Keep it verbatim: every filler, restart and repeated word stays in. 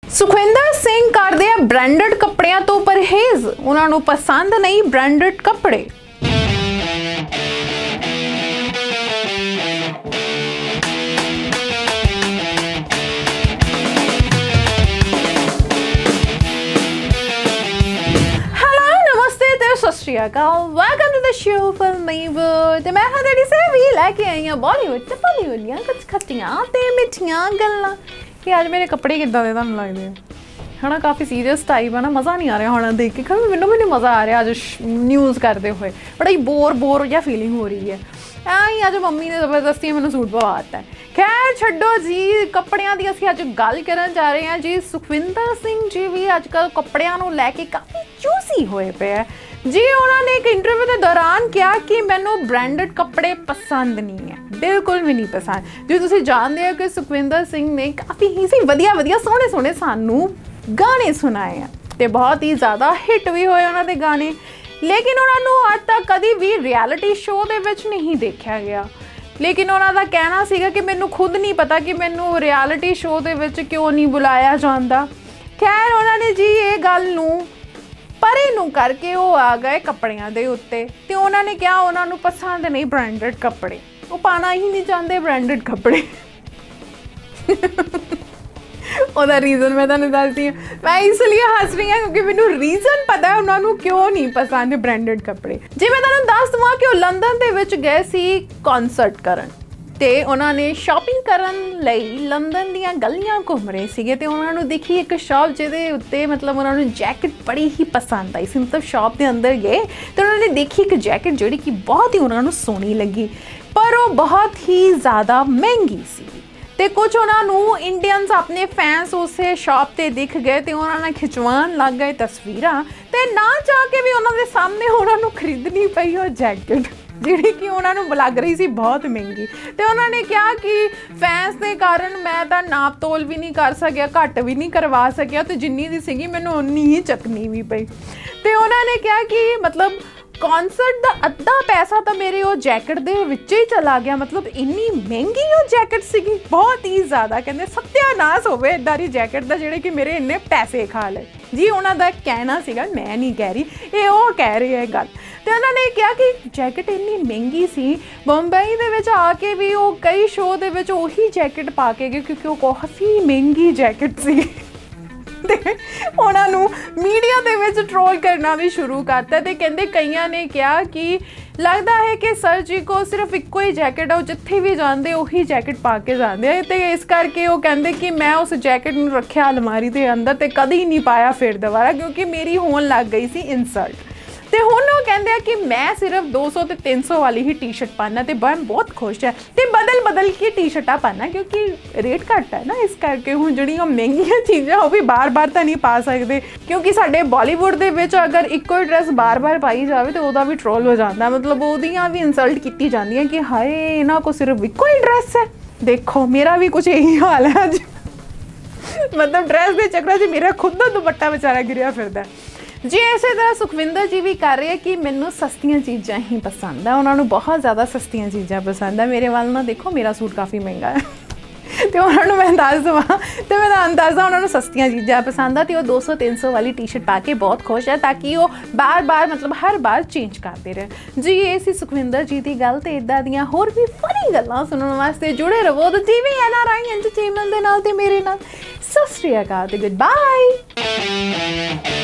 ਸੁਖਵਿੰਦਰ ਸਿੰਘ ਕਰਦੇ ਆ ਬ੍ਰਾਂਡਡ ਕੱਪੜਿਆਂ ਤੋਂ ਪਰਹੇਜ਼, ਉਹਨਾਂ ਨੂੰ ਪਸੰਦ ਨਹੀਂ ਬ੍ਰਾਂਡਡ ਕੱਪੜੇ। Sat Shri Akal, welcome to the show Filmywood. ते मैं हाँ तेरी सहेली लैके आई हाँ बॉलीवुड ते बॉलीवुड दियां कुछ खट्टियां ते मिठियां गल्लां। कि अज मेरे कपड़े किद्दां दे तुहानूं लगदे है ना, काफ़ी सीरियस टाइप है ना, मज़ा नहीं आ रहा होना देख के। खैर मैनूं भी नहीं मज़ा आ रहा अज न्यूज़ करते हुए, बड़ा ही बोर बोर या फीलिंग हो रही है। ऐ अज मम्मी ने जबरदस्ती मैंने सूट पवाता है। खैर छड्डो जी, कपड़ियां दी असीं अज गल करन जा रहे हैं जी। सुखविंदर सिंह जी भी अजकल कपड़ियां नूं लैके काफ़ी चूसी होए पे है जी। उन्होंने एक इंटरव्यू के दौरान कहा कि मैनू ब्रांडेड कपड़े पसंद नहीं है, बिल्कुल भी नहीं पसंद। जो तुसीं जानते हो कि सुखविंदर सिंह ने काफ़ी ही सी वधिया वधिया सोहणे सोहणे सानू गाने सुनाए हैं ते बहुत ही ज़्यादा हिट भी होए उन्होंने गाने, लेकिन उन्होंने अज तक कभी भी रियलिटी शो दे विच नहीं देखा गया। लेकिन उन्होंने कहना सीगा कि मैनू खुद नहीं पता कि मैनू रियलिटी शो दे विच क्यों नहीं बुलाया जाता। खैर उन्होंने जी ये गल नूं परे नूं करके वो आ गए कपड़ियां दे उत्ते ते उन्होंने क्या उन्होंने पसंद नहीं ब्रांडेड कपड़े, वो पाना ही नहीं चाहते ब्रांडेड कपड़े। ਉਹਦਾ रीज़न मैं ਤੁਹਾਨੂੰ ਦੱਸਦੀ ਹਾਂ, मैं इसलिए हस रही हाँ क्योंकि मैनू रीज़न पता है उन्होंने क्यों नहीं पसंद ब्रांडेड कपड़े। जी मैं ਤੁਹਾਨੂੰ ਦੱਸ ਦਵਾਂ कि वो लंदन ਦੇ ਵਿੱਚ गए सी कॉन्सर्ट ਕਰਨ ਤੇ ਉਹਨਾਂ ਨੇ ਸ਼ਾਪਿੰਗ ਕਰਨ ਲਈ ਲੰਡਨ ਦੀਆਂ ਗਲੀਆਂ ਘੁੰਮ ਰਹੇ ਸੀਗੇ ਤੇ ਉਹਨਾਂ ਨੂੰ ਦੇਖੀ ਇੱਕ ਸ਼ਾਪ ਜਿਹਦੇ ਉੱਤੇ ਮਤਲਬ ਉਹਨਾਂ ਨੂੰ ਜੈਕਟ ਬੜੀ ਹੀ ਪਸੰਦ ਆਈ ਸੀ। ਮਤਲਬ ਸ਼ਾਪ ਦੇ ਅੰਦਰ ਗਏ ਤੇ ਉਹਨਾਂ ਨੇ ਦੇਖੀ ਇੱਕ ਜੈਕਟ ਜਿਹੜੀ ਕਿ ਬਹੁਤ ਹੀ ਉਹਨਾਂ ਨੂੰ ਸੋਹਣੀ ਲੱਗੀ, ਪਰ ਉਹ ਬਹੁਤ ਹੀ ਜ਼ਿਆਦਾ ਮਹਿੰਗੀ ਸੀ ਤੇ ਕੁਝ ਉਹਨਾਂ ਨੂੰ ਇੰਡੀਅਨਸ ਆਪਣੇ ਫੈਨਸ ਉਸੇ ਸ਼ਾਪ ਤੇ ਦਿਖ ਗਏ ਤੇ ਉਹਨਾਂ ਨਾਲ ਖਿਚਵਾਉਣ ਲੱਗ ਗਏ ਤਸਵੀਰਾਂ ਤੇ ਨਾ ਚਾਹ ਕੇ ਵੀ ਉਹਨਾਂ ਦੇ ਸਾਹਮਣੇ ਉਹਨਾਂ ਨੂੰ ਖਰੀਦਣੀ ਪਈ ਉਹ ਜੈਕਟ ਜਿਹੜੀ ਕਿ ਉਹਨਾਂ ਨੂੰ ਲੱਗ ਰਹੀ ਸੀ ਬਹੁਤ ਮਹਿੰਗੀ। ਤੇ ਉਹਨਾਂ ਨੇ ਕਿਹਾ ਕਿ ਫੈਨਸ ਦੇ ਕਾਰਨ ਮੈਂ ਤਾਂ ਨਾਪ ਤੋਲ ਵੀ ਨਹੀਂ ਕਰ ਸਕਿਆ, ਘੱਟ ਵੀ ਨਹੀਂ ਕਰਵਾ ਸਕਿਆ ਤੇ ਜਿੰਨੀ ਦੀ ਸੀਗੀ ਮੈਨੂੰ ਉਨੀ ਹੀ ਚੱਕਣੀ ਵੀ ਪਈ। ਤੇ ਉਹਨਾਂ ਨੇ ਕਿਹਾ ਕਿ ਮਤਲਬ कॉन्सर्ट का अद्धा पैसा तो मेरे वो जैकेट के विच ही चला गया, मतलब इन्नी महंगी वो जैकेट सी बहुत ही ज़्यादा। कहते सत्यानाश होवे इदां दी जैकेट का जिहड़े कि मेरे इन्ने पैसे खा ले जी। उन्होंने कहना सीगा, मैं नहीं कह रही, ये वो कह रही है गल। तो उन्होंने कहा कि जैकेट इन्नी महंगी सी, बंबई दे विच आके भी वो कई शो दे विच उही जैकेट पा के गए क्योंकि वो काफ़ी महंगी जैकेट सी। उन्होंने मीडिया के विच ट्रोल करना भी शुरू करता ते कहते कईयां ने कहा कि लगता है कि सर जी को सिर्फ इको ही जैकेट है, जिथे भी जाते उही जैकेट पा के जाते हैं तो इस करके वो कहते कि मैं उस जैकेट में रखा अलमारी के अंदर तो कभी नहीं पाया फिर दोबारा क्योंकि मेरी होन लग गई सी इंसल्ट। तो हुण वो कहते हैं कि मैं सिर्फ दो सौ तो तीन सौ वाली ही टी शर्ट पाना तो मैं बहुत खुश है तो बदल बदल के टी शर्टा पाना क्योंकि रेट घट है ना, इस करके हुण जिहड़ियां महंगियां चीज़ां वो भी बार बार तो नहीं पा सकते क्योंकि साडे बॉलीवुड दे विच अगर इक्को ड्रैस बार बार पाई जाए तो वह भी ट्रोल हो जाता, मतलब वह भी इंसल्ट की जाती है कि हाय इन्हां को सिर्फ इक्को ही ड्रैस है। देखो मेरा भी कुछ यही हाल है अज, मतलब ड्रैस के चक्कर च मेरा खुद का दुपट्टा बेचारा गिरिया फिरदा जी। इस तरह सुखविंदर जी भी कर रहे हैं कि मैनू सस्तियां चीज़ां ही पसंद है, उन्होंने बहुत ज़्यादा सस्तियां चीज़ां पसंद है। मेरे वाल ना देखो मेरा सूट काफ़ी महंगा है तो उन्होंने मैं दस देव तो मैं दसदा उन्होंने सस्तियां चीज़ां पसंद है तो दो सौ तीन सौ वाली टी शर्ट पा के बहुत खुश है ताकि वो बार बार मतलब हर बार चेंज करते रहे जी। ये सी सुखविंदर जी की गल तो इदां दियां होर भी फनी गल्लां सुनने वास्ते जुड़े रहो तो TV N R I entertainment दे नाल ते मेरे नाल। सत श्री अकाल ते गुड बाय।